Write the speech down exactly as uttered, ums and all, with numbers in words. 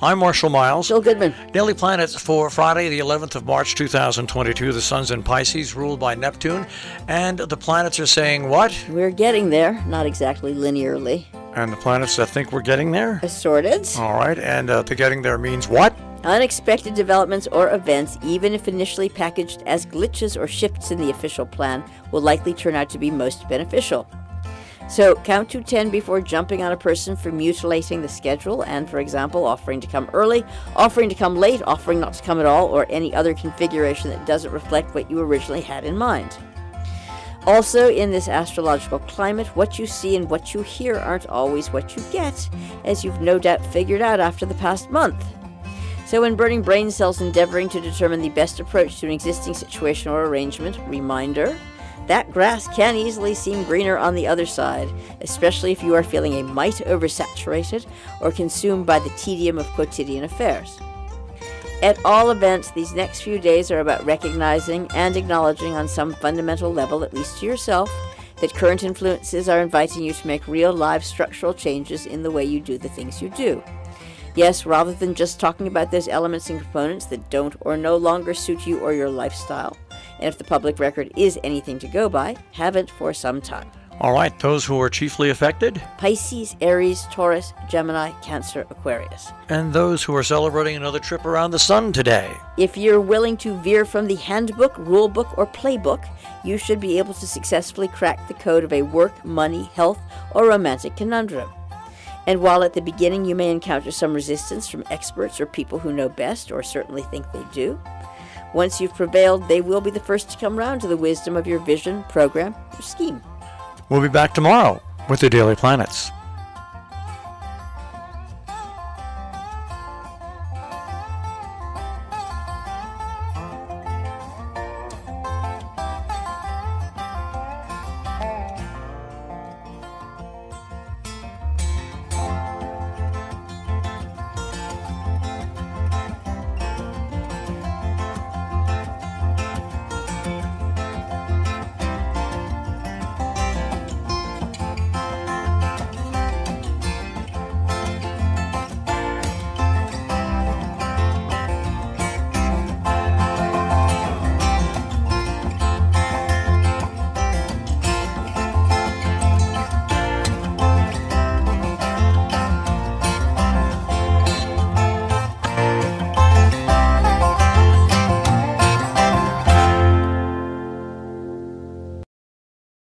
I'm Marshall Miles. Jill Goodman. Daily Planets for Friday, the eleventh of March, two thousand twenty-two. The sun's in Pisces, ruled by Neptune. And the planets are saying what? We're getting there, not exactly linearly. And the planets that think we're getting there? Assorted. All right, and uh, the getting there means what? Unexpected developments or events, even if initially packaged as glitches or shifts in the official plan, will likely turn out to be most beneficial. So count to ten before jumping on a person for mutilating the schedule and, for example, offering to come early, offering to come late, offering not to come at all, or any other configuration that doesn't reflect what you originally had in mind. Also, in this astrological climate, what you see and what you hear aren't always what you get, as you've no doubt figured out after the past month. So when burning brain cells endeavoring to determine the best approach to an existing situation or arrangement, reminder, that grass can easily seem greener on the other side, especially if you are feeling a mite oversaturated or consumed by the tedium of quotidian affairs. At all events, these next few days are about recognizing and acknowledging on some fundamental level, at least to yourself, that current influences are inviting you to make real live structural changes in the way you do the things you do. Yes, rather than just talking about those elements and components that don't or no longer suit you or your lifestyle. And if the public record is anything to go by, haven't for some time. All right, those who are chiefly affected? Pisces, Aries, Taurus, Gemini, Cancer, Aquarius. And those who are celebrating another trip around the sun today? If you're willing to veer from the handbook, rulebook, or playbook, you should be able to successfully crack the code of a work, money, health, or romantic conundrum. And while at the beginning you may encounter some resistance from experts or people who know best, or certainly think they do, once you've prevailed, they will be the first to come round to the wisdom of your vision, program, or scheme. We'll be back tomorrow with the Daily Planets.